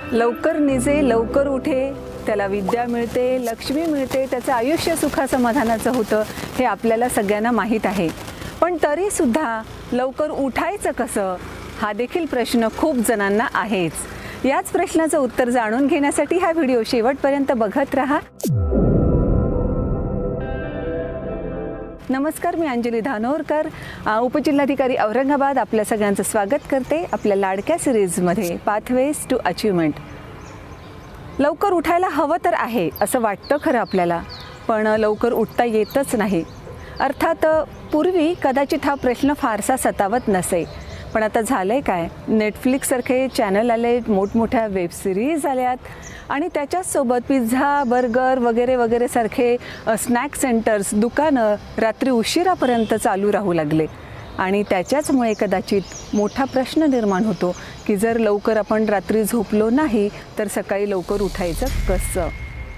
लवकर निजे लवकर उठे, त्याला विद्या मिळते, लक्ष्मी मिळते, त्याचं आयुष्य सुखासमाधानाचं होतं हे आपल्याला सगळ्यांना माहीत आहे. पण तरीसुद्धा लवकर उठायचं कसं हा देखील प्रश्न खूप जणांना आहेच. याच प्रश्नाचं उत्तर जाणून घेण्यासाठी हा व्हिडिओ शेवटपर्यंत बघत राहा. नमस्कार, मी अंजली धानोरकर, उपजिल्हाधिकारी औरंगाबाद. आपल्या सगळ्यांचं स्वागत करते आपल्या लाडक्या सिरीजमध्ये पाथवेज टू अचिव्हमेंट. लवकर उठायला हवं तर आहे असं वाटतं खरं आपल्याला, पण लवकर उठता येतच नाही. अर्थात पूर्वी कदाचित हा प्रश्न फारसा सतावत नसे, पण आता झालं आहे काय, नेटफ्लिक्ससारखे चॅनल आले, मोठमोठ्या वेबसिरीज आल्यात आणि त्याच्याचसोबत पिझ्झा, बर्गर वगैरे वगैरे सारखे स्नॅक सेंटर्स, दुकानं रात्री उशिरापर्यंत चालू राहू लागले. आणि त्याच्याचमुळे कदाचित मोठा प्रश्न निर्माण होतो की जर लवकर आपण रात्री झोपलो नाही तर सकाळी लवकर उठायचं कसं.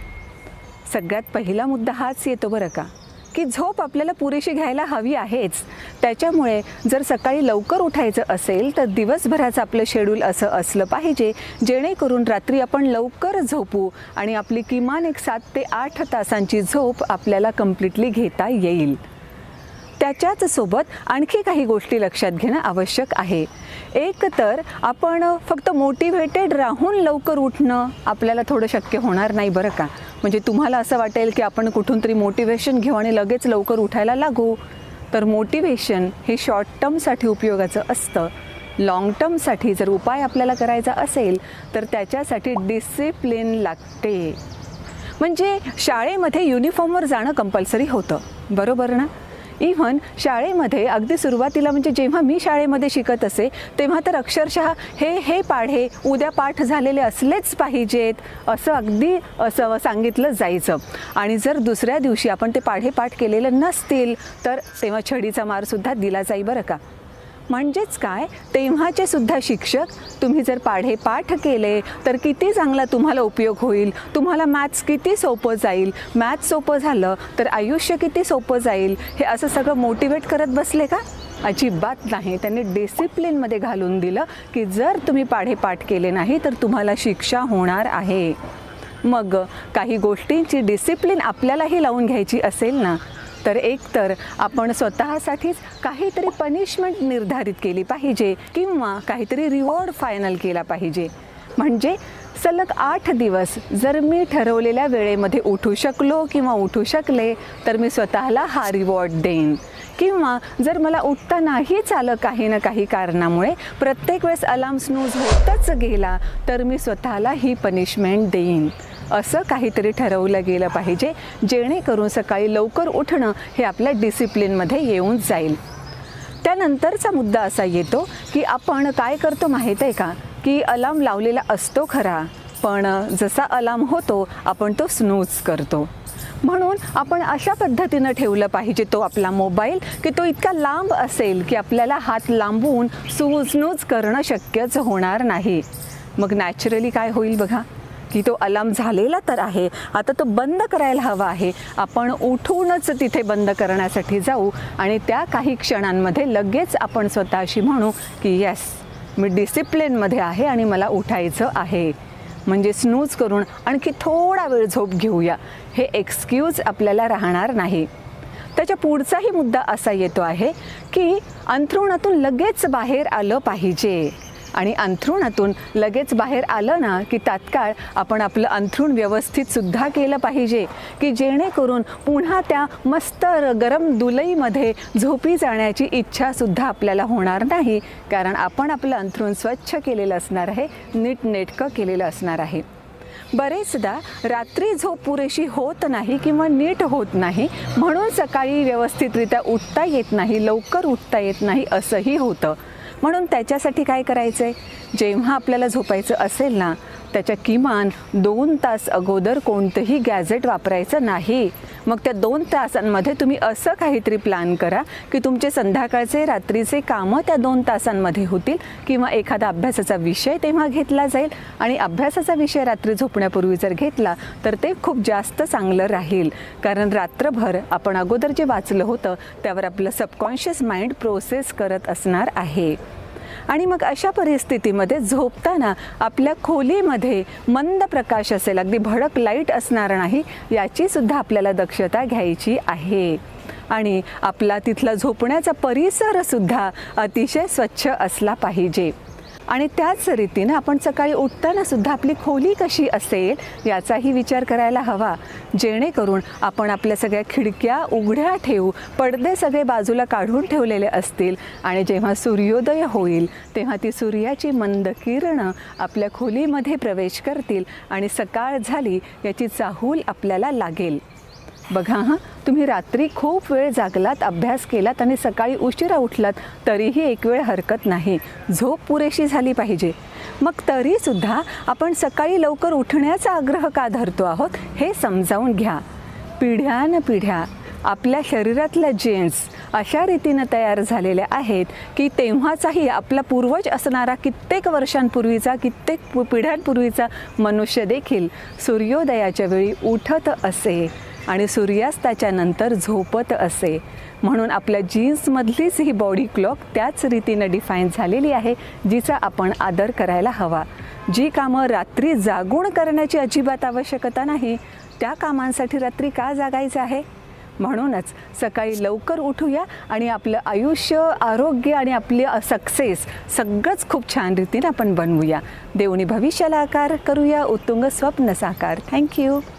सगळ्यात पहिला मुद्दा हाच येतो बरं का, की झोप आपल्याला पुरेशी घ्यायला हवी आहेच. त्याच्यामुळे जर सकाळी लवकर उठायचं असेल तर दिवसभराचं आपलं शेड्यूल असं असलं पाहिजे जेणेकरून रात्री आपण लवकर झोपू आणि आपली किमान एक 7 ते 8 तासांची झोप आपल्याला कम्प्लिटली घेता येईल. त्याच्याच सोबत आणखी काही गोष्टी लक्षात घेणं आवश्यक आहे. एक तर आपण फक्त मोटिवेटेड राहून लवकर उठणं आपल्याला थोडं शक्य होणार नाही बरं का. म्हणजे तुम्हाला असं वाटेल की आपण कुठून तरी मोटिवेशन घेऊ आणि लगेच लवकर उठायला लागू. तर मोटिवेशन हे शॉर्ट टर्मसाठी उपयोगाचं असतं. लाँग टर्मसाठी जर उपाय आपल्याला करायचा असेल तर त्याच्यासाठी डिसिप्लिन लागते. म्हणजे शाळेमध्ये युनिफॉर्मवर जाणं कंपल्सरी होतं, बरोबर ना. इव्हन शाळेमध्ये अगदी सुरुवातीला म्हणजे जेव्हा मी शाळेमध्ये शिकत असे तेव्हा तर अक्षरशः हे पाढे उद्या पाठ झालेले असलेच पाहिजेत असं अगदी असं सांगितलं जायचं. आणि जर दुसऱ्या दिवशी आपण ते पाढे पाठ केलेले नसतील तर तेव्हा छडीचा मारसुद्धा दिला जाई बरं का. म्हणजेच काय, तेव्हाचे सुद्धा शिक्षक तुम्ही जर पाढे पाठ केले तर किती चांगला तुम्हाला उपयोग होईल, तुम्हाला मॅथ्स किती सोपं जाईल, मॅथ्स सोपं झालं तर आयुष्य किती सोपं जाईल, हे असं सगळं मोटिवेट करत बसले का? अजिबात नाही. त्यांनी डिसिप्लिनमध्ये घालून दिलं की जर तुम्ही पाढे पाठ केले नाही तर तुम्हाला शिक्षा होणार आहे. मग काही गोष्टींची डिसिप्लिन आपल्यालाही लावून घ्यायची असेल ना तर एकतर आपण स्वतःसाठीच काहीतरी पनिशमेंट निर्धारित केली पाहिजे किंवा काहीतरी रिवॉर्ड फायनल केला पाहिजे. म्हणजे सलग 8 दिवस जर मी ठरवलेल्या वेळेमध्ये उठू शकलो किंवा उठू शकले तर मी स्वतःला हा रिवॉर्ड देईन. किंवा जर मला उठता नाहीच आलं काही ना काही कारणामुळे, प्रत्येक वेळेस अलार्म स्नूज होतच गेला तर मी स्वतःला ही पनिशमेंट देईन. असं काहीतरी ठरवलं गेलं पाहिजे जेणेकरून सकाळी लवकर उठणं हे आपल्या डिसिप्लिनमध्ये येऊन जाईल. त्यानंतरचा मुद्दा असा येतो की आपण काय करतो माहीत आहे का, की अलार्म लावलेला असतो खरा, पण जसा अलार्म होतो आपण तो स्नूज करतो. म्हणून आपण अशा पद्धतीनं ठेवलं पाहिजे तो आपला मोबाईल की तो इतका लांब असेल की आपल्याला हात लांबवून स्नूज करणं शक्यच होणार नाही. मग नॅचरली काय होईल बघा, की तो अलार्म झालेला तर आहे, आता तो बंद करायला हवा आहे. आपण उठूनच तिथे बंद करण्यासाठी जाऊ आणि त्या काही क्षणांमध्ये लगेच आपण स्वतःशी म्हणू की येस, मी डिसिप्लिनमध्ये आहे आणि मला उठायचं आहे. म्हणजे स्नूज करून आणखी थोडा वेळ झोप घेऊया हे एक्सक्यूज आपल्याला राहणार नाही. त्याच्या पुढचाही मुद्दा असा येतो आहे की अंथरुणातून लगेच बाहेर आलं पाहिजे. आणि अंथरुणातून लगेच बाहेर आलं ना की तात्काळ आपण आपलं अंथरूण व्यवस्थितसुद्धा केलं पाहिजे की जेणेकरून पुन्हा त्या मस्त गरम दुलईमध्ये झोपी जाण्याची इच्छासुद्धा आपल्याला होणार नाही, कारण आपण आपलं अंथरूण स्वच्छ केलेलं असणार आहे, नीटनेटकं केलेलं असणार आहे. बरेचदा रात्री झोप पुरेशी होत नाही किंवा नीट होत नाही म्हणून सकाळी व्यवस्थितरित्या उठता येत नाही, लवकर उठता येत नाही असंही होतं. म्हणून त्याच्यासाठी काय करायचं आहे, जेव्हा आपल्याला झोपायचं असेल ना त्याच्या किमान 2 तास अगोदर कोणतंही गॅजेट वापरायचं नाही. मग त्या 2 तासांमध्ये तुम्ही असं काहीतरी प्लॅन करा की तुमचे संध्याकाळचे रात्रीचे कामं त्या 2 तासांमध्ये होतील किंवा एखादा अभ्यासाचा विषय तेव्हा घेतला जाईल. आणि अभ्यासाचा विषय रात्री झोपण्यापूर्वी जर घेतला तर ते खूप जास्त चांगलं राहील, कारण रात्रभर आपण अगोदर जे वाचलं होतं त्यावर आपलं सबकॉन्शियस माइंड प्रोसेस करत असणार आहे. आणि मग अशा परिस्थितीमध्ये झोपताना आपल्या खोलीमध्ये मंद प्रकाश असेल, अगदी भडक लाईट असणार नाही, याची सुद्धा आपल्याला दक्षता घ्यायची आहे. आणि आपला तिथला झोपण्याचा परिसरसुद्धा अतिशय स्वच्छ असला पाहिजे. आणि त्याच रीतीनं आपण सकाळी उठताना सुद्धा आपली खोली कशी असेल याचाही विचार करायला हवा, जेणेकरून आपण आपल्या सगळ्या खिडक्या उघड्या ठेवू, पडदे सगळे बाजूला काढून ठेवलेले असतील आणि जेव्हा सूर्योदय होईल तेव्हा ती सूर्याची मंद किरणं आपल्या खोलीमध्ये प्रवेश करतील आणि सकाळ झाली याची चाहूल आपल्याला लागेल. बघा हां, तुम्ही रात्री खूप वेळ जागलात, अभ्यास केलात आणि सकाळी उशिरा उठलात तरीही एक वेळ हरकत नाही. झोप पुरेशी झाली पाहिजे. मग तरीसुद्धा आपण सकाळी लवकर उठण्याचा आग्रह का धरतो आहोत हे समजावून घ्या. पिढ्यानपिढ्या आपल्या शरीरातल्या जीन्स अशा रीतीनं तयार झालेल्या आहेत की तेव्हाचाही आपला पूर्वज असणारा कित्येक वर्षांपूर्वीचा, कित्येक पिढ्यांपूर्वीचा मनुष्य देखील सूर्योदयाच्या वेळी उठत असे आणि सूर्यास्ताच्या नंतर झोपत असे. म्हणून आपल्या जीन्समधलीच ही बॉडी क्लॉक त्याच रीतीनं डिफाईन झालेली आहे, जिचा आपण आदर करायला हवा. जी कामं रात्री जागून करण्याची अजिबात आवश्यकता नाही, त्या कामांसाठी रात्री का जागायचं आहे? म्हणूनच सकाळी लवकर उठूया आणि आपलं आयुष्य, आरोग्य आणि आपली सक्सेस सगळंच खूप छान रीतीनं आपण बनवूया. देवनी भविष्याला आकार करूया, उत्तुंग स्वप्न साकार. थँक्यू.